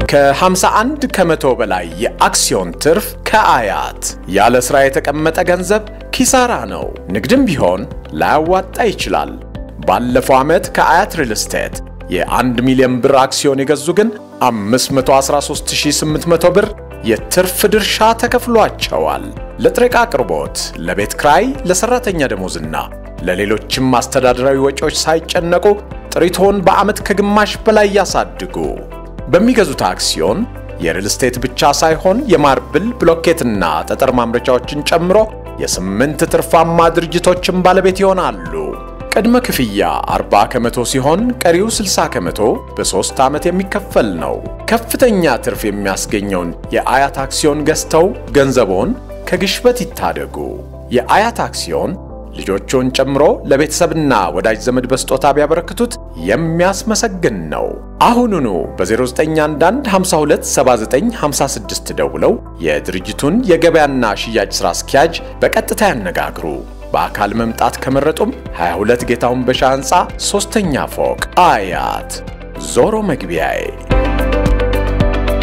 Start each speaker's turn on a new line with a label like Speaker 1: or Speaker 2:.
Speaker 1: ከ51 ከመቶ በላይ የአክሲዮን ትርፍ ከአያት። ያለ ስራ የተቀመጠ ገንዘብ ኪሳራ ነው። ንግድም ቢሆን ላያዋጣ ይችላል። ባለፈው ዓመት ከአያት ሪል ስቴት የ1 ሚሊዮን ብር አክሲዮን የገዙ ግን 513800 ብር የትርፍ ድርሻ ተከፍሏቸዋል። ለጥሬ ዕቃ አቅርቦት፣ ለቤት ክራይ፣ ለሰራተኛ ደሞዝና ለሌሎችም አስተዳደራዊ ወጪዎች ሳይጨነቁ ጥሪቶን በዓመት ከግማሽ በላይ ያሳድጉ። በሚገዙት አክሲዮን የሪል ስቴት ብቻ ሳይሆን የማርብል ብሎኬትና ጠጠር ማምረቻዎችን ጨምሮ የ8 ትርፋማ ድርጅቶችን ባለቤት ይሆናሉ። ቅድመ ክፍያ 40 ከመቶ ሲሆን ቀሪው 60 ከመቶ በ3 ዓመት የሚከፈል ነው። ከፍተኛ ትርፍ የሚያስገኘውን የአያት አክሲዮን ገዝተው ገንዘቦን ከግሽበት ይታደጉ። የአያት አክሲዮን ልጆቹን ጨምሮ ለቤተሰብና ወዳጅ ዘመድ በስጦታ ቢያበረክቱት የሚያስመሰግን ነው። አሁኑኑ በ0911 52 79 56 ደውለው የድርጅቱን የገበያና ሽያጭ ሥራ አስኪያጅ በቀጥታ ያነጋግሩ። በአካል መምጣት ከመረጡም 22 ጌታውን በሻ ሕንፃ 3ኛ ፎቅ አያት ዞሮ መግቢያዬ